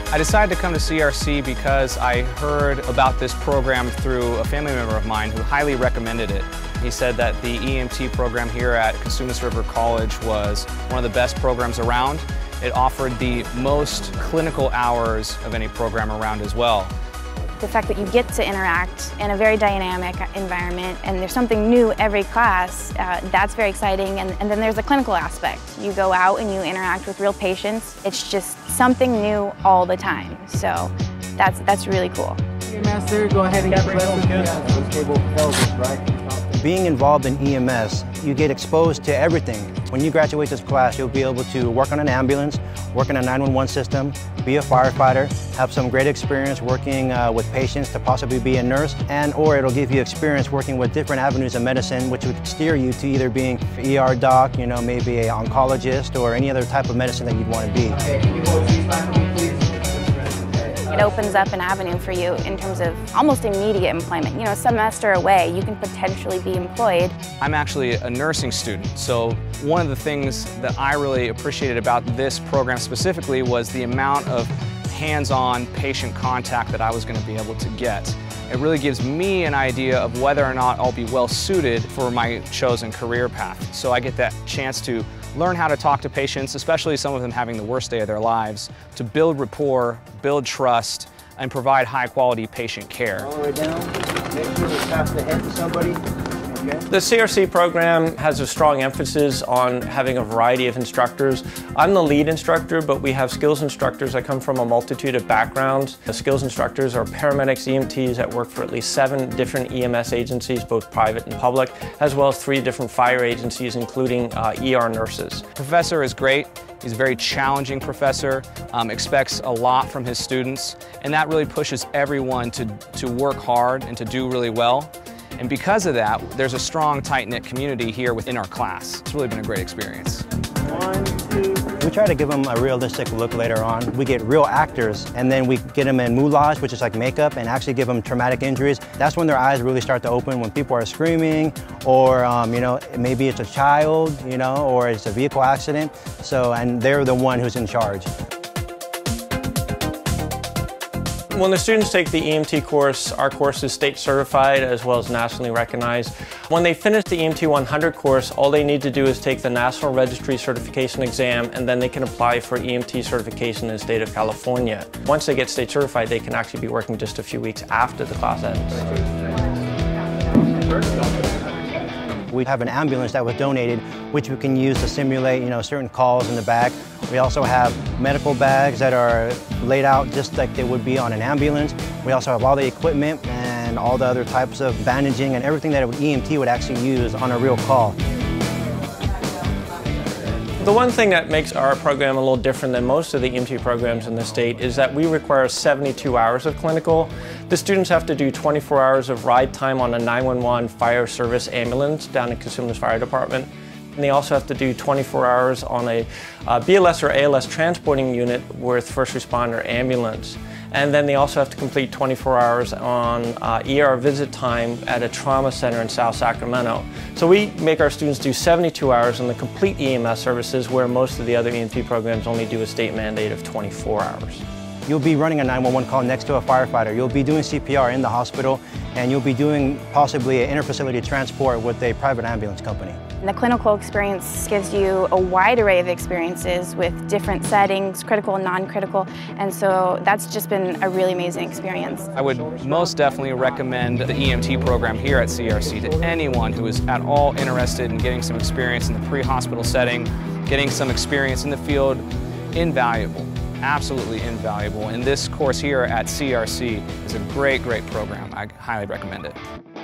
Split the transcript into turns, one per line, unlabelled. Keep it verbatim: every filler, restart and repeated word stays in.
I decided to come to C R C because I heard about this program through a family member of mine who highly recommended it. He said that the E M T program here at Cosumnes River College was one of the best programs around. It offered the most clinical hours of any program around as well.
The fact that you get to interact in a very dynamic environment and there's something new every class, uh, that's very exciting. And, and then there's the clinical aspect. You go out and you interact with real patients. It's just something new all the time. So that's, that's really cool.
Hey, Master, go ahead and get ready.
Being involved in E M S, you get exposed to everything. When you graduate this class, you'll be able to work on an ambulance, work in a nine one one system, be a firefighter, have some great experience working uh, with patients to possibly be a nurse, and or it'll give you experience working with different avenues of medicine, which would steer you to either being an E R doc, you know, maybe an oncologist, or any other type of medicine that you'd want to be.
Okay, can you hold these back for me, please?
It opens up an avenue for you in terms of almost immediate employment. You know, a semester away, you can potentially be employed.
I'm actually a nursing student, so one of the things that I really appreciated about this program specifically was the amount of hands-on patient contact that I was going to be able to get. It really gives me an idea of whether or not I'll be well suited for my chosen career path. So I get that chance to learn how to talk to patients, especially some of them having the worst day of their lives, to build rapport, build trust, and provide high-quality patient care.
All the way down, make sure to pass the head to somebody. Okay.
The C R C program has a strong emphasis on having a variety of instructors. I'm the lead instructor, but we have skills instructors that come from a multitude of backgrounds. The skills instructors are paramedics, E M Ts that work for at least seven different E M S agencies, both private and public, as well as three different fire agencies, including uh, E R nurses.
Professor is great. He's a very challenging professor, um, expects a lot from his students, and that really pushes everyone to, to work hard and to do really well. And because of that, there's a strong, tight-knit community here within our class. It's really been a great experience.
One, two. We try to give them a realistic look later on. We get real actors, and then we get them in moulage, which is like makeup, and actually give them traumatic injuries. That's when their eyes really start to open, when people are screaming, or um, you know, maybe it's a child, you know, or it's a vehicle accident. So, and they're the one who's in charge.
When the students take the E M T course, our course is state certified as well as nationally recognized. When they finish the E M T one hundred course, all they need to do is take the National Registry Certification exam, and then they can apply for E M T certification in the state of California. Once they get state certified, they can actually be working just a few weeks after the class ends.
We have an ambulance that was donated, which we can use to simulate, you know, certain calls in the back. We also have medical bags that are laid out just like they would be on an ambulance. We also have all the equipment and all the other types of bandaging and everything that an E M T would actually use on a real call.
The one thing that makes our program a little different than most of the E M T programs in the state is that we require seventy-two hours of clinical. The students have to do twenty-four hours of ride time on a nine one one fire service ambulance down in Cosumnes Fire Department. And they also have to do twenty-four hours on a uh, B L S or A L S transporting unit with first responder ambulance. And then they also have to complete twenty-four hours on uh, E R visit time at a trauma center in South Sacramento. So we make our students do seventy-two hours on the complete E M S services, where most of the other E M T programs only do a state mandate of twenty-four hours.
You'll be running a nine one one call next to a firefighter. You'll be doing C P R in the hospital, and you'll be doing possibly an interfacility transport with a private ambulance company.
And the clinical experience gives you a wide array of experiences with different settings, critical and non-critical, and so that's just been a really amazing experience.
I would most definitely recommend the E M T program here at C R C to anyone who is at all interested in getting some experience in the pre-hospital setting, getting some experience in the field. Invaluable. Absolutely invaluable. And this course here at C R C is a great, great program. I highly recommend it.